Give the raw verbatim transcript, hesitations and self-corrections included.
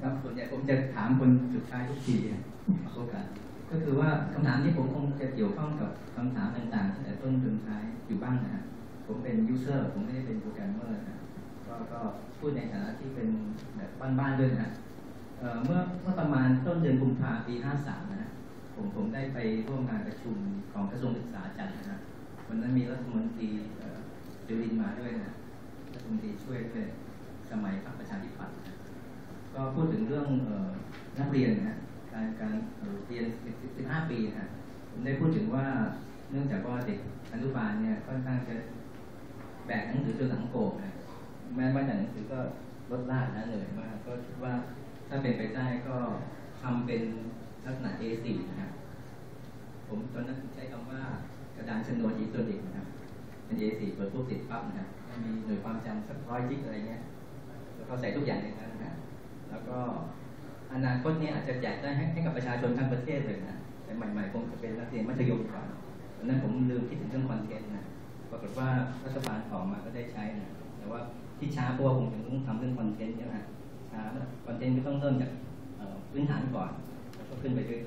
ครับส่วนใหญ่ผมจะถามคนสุดท้ายทุกทีโอกาสก็คือว่าคำถามที่ผมคงจะเกี่ยวข้องกับคำถามต่างๆตั้งแต่ต้นจนท้ายอยู่บ้างนะฮะผมเป็นยูเซอร์ผมไม่ได้เป็นโปรแกรมเมอร์นะก็ก็พูดในฐานะที่เป็นแบบบ้านๆด้วยนะเมื่อเมื่อประมาณต้นเดือนกุมภาพันธ์ปีห้าสามนะผมผมได้ไปร่วมงานประชุมของกระทรวงศึกษาจัดนะวันนั้นมีรัฐมนตรีจุลินมาด้วยนะรัฐมนตรีช่วยด้วยสมัยพรรคประชาธิปัตย์ก็พูดถึงเรื่องนักเรียนนะการการเรียนสิบห้าปีนะผมได้พูดถึงว่าเนื่องจากว่าเด็กอนุบาลเนี่ยค่อนข้างจะแบกหนังสือจนหลังโกงนะแม้ว่าแต่หนังสือก็ลดลาดนะเลยมากก็คิดว่าถ้าเป็นไปได้ก็ทำเป็นลักษณะ เอ โฟร์ นะครับผมตอนนั้นใช้คำว่ากระดานชนวนอิเล็กทรอนิกส์นะครับเป็น เอ โฟร์ เปิดปุ๊บติดปั๊บนะครับมีหน่วยความจำสักร้อยจิกอะไรเงี้ยแล้วก็ใส่ทุกอย่างในนั้นนะแล้วก็อนาคตนี้อาจจะแจกได้ให้กับประชาชนทั้งประเทศเลยนะแต่ใหม่ๆคงจะเป็นนักเรียนมัธยมก่อนตอนนั้นผมลืมคิดถึงเรื่องคอนเทนต์นะปรากฏว่ารัฐบาลออกมาก็ได้ใช้นะแต่ว่าที่ช้าเพราะว่าผมถึงต้องทำเรื่องคอนเทนต์ใช่ไหมช้าคอนเทนต์ก็ต้องเริ่มจากพื้นฐานก่อนแล้วก็ขึ้นไปเรื่